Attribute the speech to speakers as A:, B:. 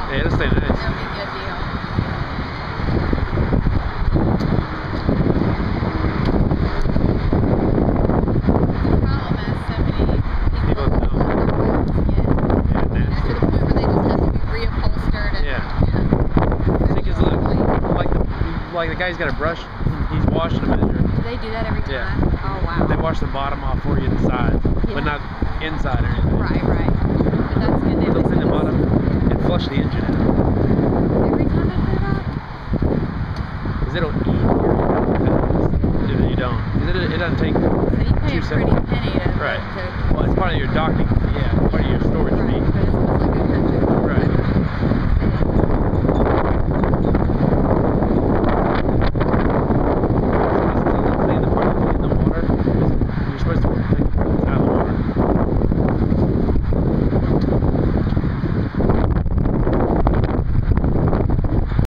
A: Yeah, it'll stay nice.
B: That'll be a good deal. The problem is so many people
A: People don't.
B: love their wheels yet.
A: Yeah,
B: To
A: nasty.
B: the point where they just have to be reupholstered and
A: Yeah. Because look, like the guy's got a brush, he's washing them as
B: Do they do that every time?
A: Yeah.
B: Oh wow.
A: they wash the bottom off for you, the sides,
B: Yeah.
A: but not inside or anything.
B: Right, right. But that's good. They
A: They'll
B: always
A: clean the
B: do this
A: bottom and flush the engine out.
B: every time they put it up.
A: Because it'll